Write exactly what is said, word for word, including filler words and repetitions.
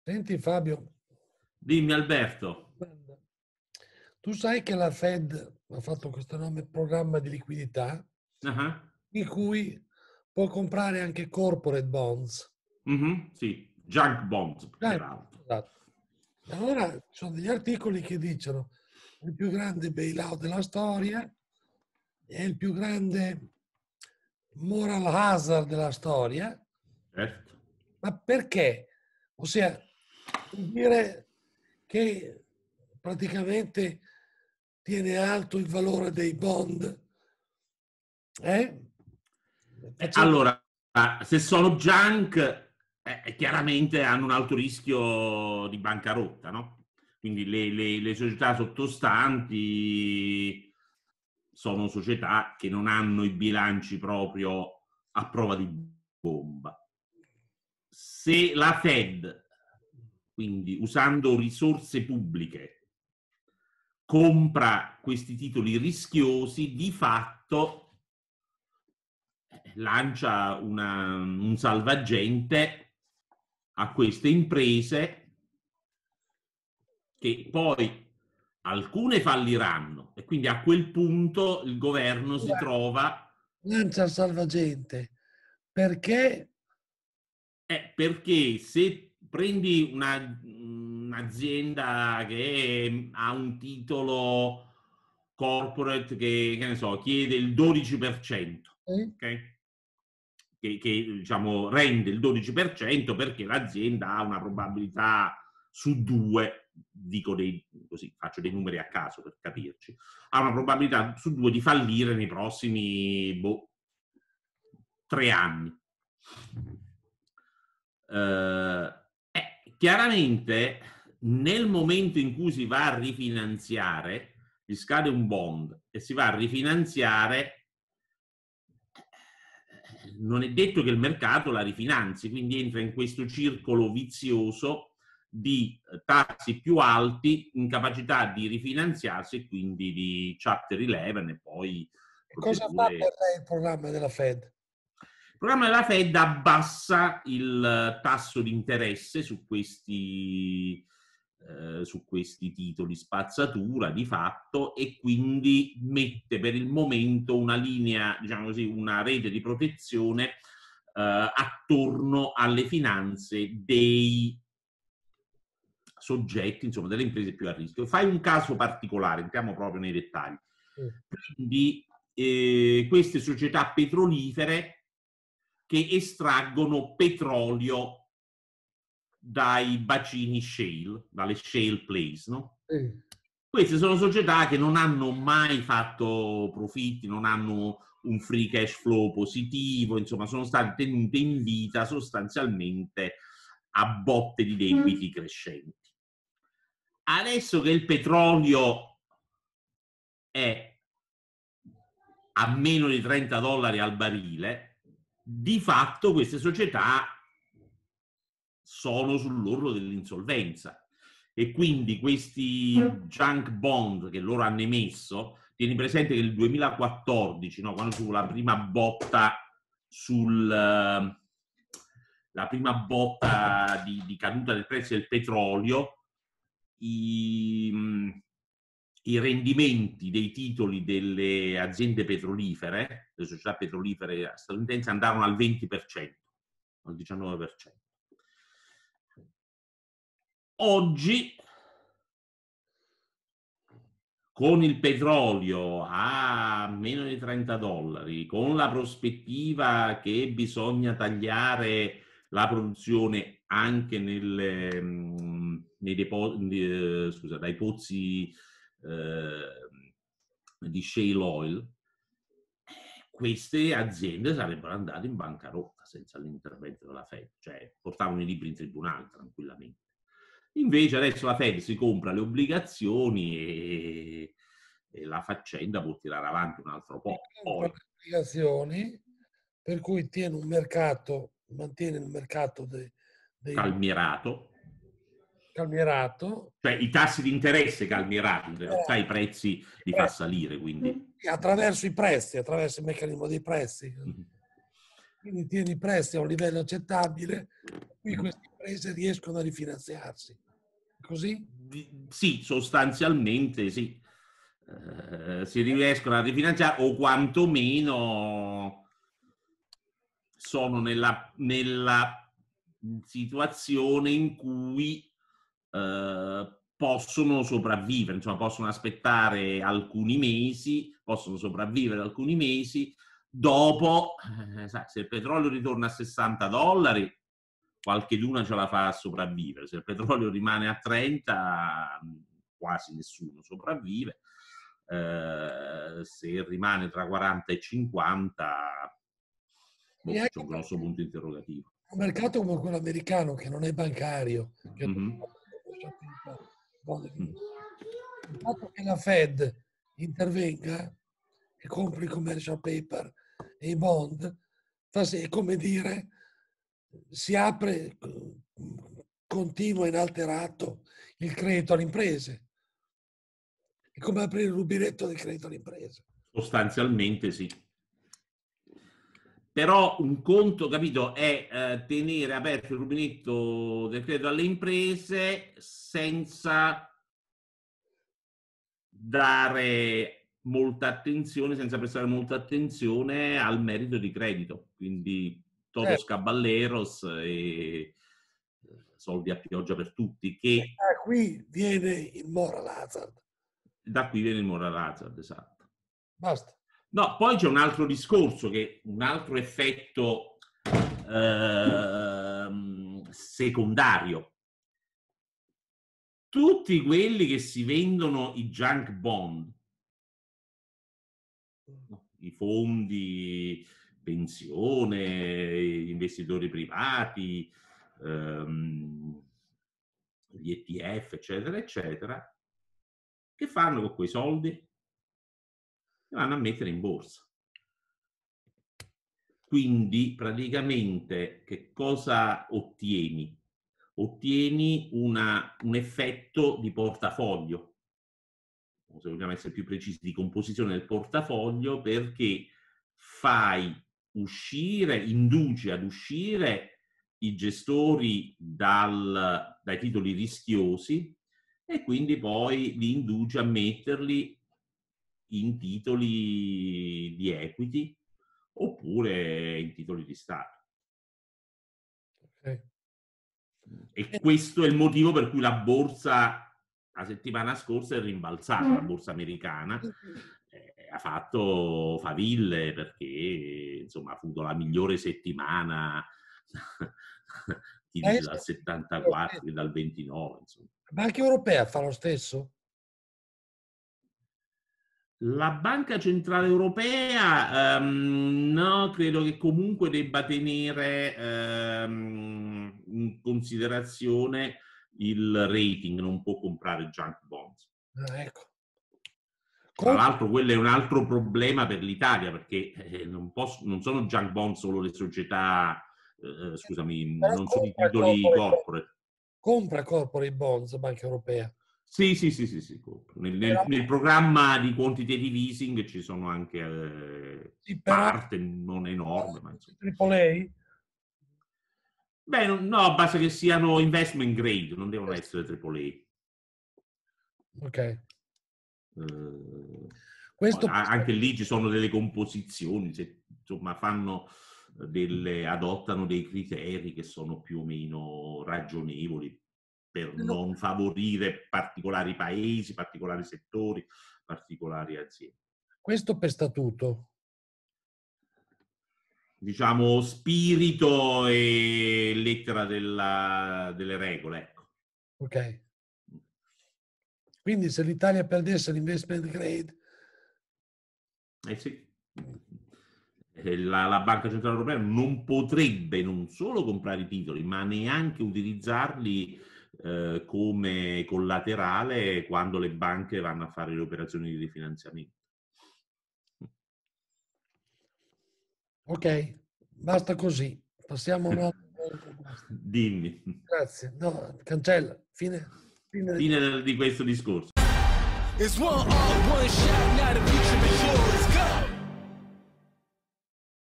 Senti Fabio, Dimmi Alberto. guarda, tu sai che la Fed ha fatto questo enorme programma di liquidità Ah, in cui può comprare anche corporate bonds. mhm, sì, junk bond, Eh, peraltro. esatto. E allora ci sono degli articoli che dicono il più grande bailout della storia è il più grande moral hazard della storia. Certo. Ma perché? Ossia, vuol dire che praticamente tiene alto il valore dei bond, eh? Eh, Facendo... allora, se sono junk, eh, chiaramente hanno un alto rischio di bancarotta, no? Quindi le, le- le società sottostanti sono società che non hanno i bilanci proprio a prova di bomba. Se la Fed, quindi usando risorse pubbliche, compra questi titoli rischiosi, di fatto lancia una, un salvagente a queste imprese che poi alcune falliranno e quindi a quel punto il governo si trova Lancia il salvagente perché eh, perché se prendi una, un'azienda che ha un titolo corporate che, che ne so, chiede il dodici per cento, eh, ok? Che, che diciamo, rende il dodici per cento perché l'azienda ha una probabilità su due, dico dei, così, faccio dei numeri a caso per capirci, ha una probabilità su due di fallire nei prossimi boh, tre anni. Eh, eh, chiaramente nel momento in cui si va a rifinanziare, gli scade un bond e si va a rifinanziare, non è detto che il mercato la rifinanzi, quindi entra in questo circolo vizioso di tassi più alti, incapacità di rifinanziarsi e quindi di Chapter undici e poi cosa fa per procedure. lei il programma della Fed? Il programma della Fed abbassa il tasso di interesse su questi, eh, su questi titoli spazzatura di fatto e quindi mette per il momento una linea, diciamo così, una rete di protezione eh, attorno alle finanze dei soggetti, insomma, delle imprese più a rischio. Fai un caso particolare, entriamo proprio nei dettagli. Sì. Quindi eh, queste società petrolifere che estraggono petrolio dai bacini shale, dalle shale plays, no? Sì. Queste sono società che non hanno mai fatto profitti, non hanno un free cash flow positivo, insomma, sono state tenute in vita sostanzialmente a botte di debiti crescenti. Adesso che il petrolio è a meno di trenta dollari al barile, di fatto queste società sono sull'orlo dell'insolvenza e quindi questi junk bond che loro hanno emesso, tieni presente che nel duemilaquattordici, no, quando fu la prima botta sul la prima botta di, di caduta del prezzo del petrolio, i, i rendimenti dei titoli delle aziende petrolifere, delle società petrolifere statunitensi, andarono al venti per cento, al diciannove per cento. Oggi, con il petrolio a meno di trenta dollari, con la prospettiva che bisogna tagliare la produzione anche nelle, mh, nei depo- eh, scusa, dai pozzi eh, di shale oil, queste aziende sarebbero andate in bancarotta senza l'intervento della Fed, cioè portavano i libri in tribunale tranquillamente. Invece adesso la Fed si compra le obbligazioni e, e la faccenda può tirare avanti un altro Si po'. compra Poi, le obbligazioni, per cui tiene un mercato, mantiene il mercato dei, dei calmierato, calmierato, cioè i tassi di interesse calmierati, in realtà i calmierato, prezzi i li fa prezzi, salire, quindi attraverso i prezzi, attraverso il meccanismo dei prezzi. Quindi tieni i prezzi a un livello accettabile, qui questi imprese riescono a rifinanziarsi. Così? Sì, sostanzialmente sì. Eh, si riescono a rifinanziare o quantomeno sono nella, nella situazione in cui eh, possono sopravvivere, insomma possono aspettare alcuni mesi, possono sopravvivere alcuni mesi, dopo, eh, sai, se il petrolio ritorna a sessanta dollari, qualcheduna ce la fa a sopravvivere, se il petrolio rimane a trenta, quasi nessuno sopravvive, eh, se rimane tra quaranta e cinquanta, boh, c'è un grosso punto interrogativo. Un mercato come quello americano, che non è bancario, che Mm-hmm. il fatto che la Fed intervenga e compri i commercial paper e i bond, fa sì, è come dire, si apre, continua inalterato il credito alle imprese. È come aprire il rubinetto del credito alle imprese. Sostanzialmente sì. Però un conto, capito, è eh, tenere aperto il rubinetto del credito alle imprese senza dare molta attenzione, senza prestare molta attenzione al merito di credito. Quindi todos caballeros e soldi a pioggia per tutti. Che da qui viene il moral hazard. Da qui viene il moral hazard, esatto. Basta. No, poi c'è un altro discorso, che un altro effetto eh, secondario. Tutti quelli che si vendono i junk bond, i fondi, pensione, investitori privati, ehm, gli E T F, eccetera, eccetera, che fanno con quei soldi? Li vanno a mettere in borsa. Quindi praticamente che cosa ottieni? Ottieni una, un effetto di portafoglio, o se vogliamo essere più precisi, di composizione del portafoglio, perché fai uscire, induci ad uscire i gestori dal, dai titoli rischiosi e quindi poi li induci a metterli in titoli di equity oppure in titoli di Stato. Okay. E questo è il motivo per cui la borsa la settimana scorsa è rimbalzata, la borsa americana eh, ha fatto faville perché insomma ha avuto la migliore settimana dal settantaquattro e dal ventinove. Insomma. La Banca Europea fa lo stesso? La Banca Centrale Europea um, no, credo che comunque debba tenere um, in considerazione il rating, non può comprare junk bonds. Ah, ecco. Tra l'altro quello è un altro problema per l'Italia, perché eh, non, posso, non sono junk bond solo le società, eh, scusami, Però non sono i titoli corporate, corporate. Compra corporate bonds Banca Europea. Sì, sì, sì, sì, sì. Nel, nel, nel programma di quantitative easing ci sono anche eh, sì, però, parte non enorme. Ma tripla A? Beh, no, basta che siano investment grade, non devono essere tripla A. Ok. Eh, Questo anche lì ci sono delle composizioni, se, insomma, fanno delle, adottano dei criteri che sono più o meno ragionevoli per non favorire particolari paesi, particolari settori, particolari aziende. Questo per statuto? Diciamo spirito e lettera della, delle regole, ecco. Ok. Quindi se l'Italia perdesse l'investment grade... Eh sì. La, la Banca Centrale Europea non potrebbe non solo comprare i titoli, ma neanche utilizzarli eh, come collaterale quando le banche vanno a fare le operazioni di rifinanziamento. Ok, basta così. Passiamo a un altro. Dimmi. Grazie. No, cancella. Fine, fine, fine di questo discorso. It's one, all, one shot, not a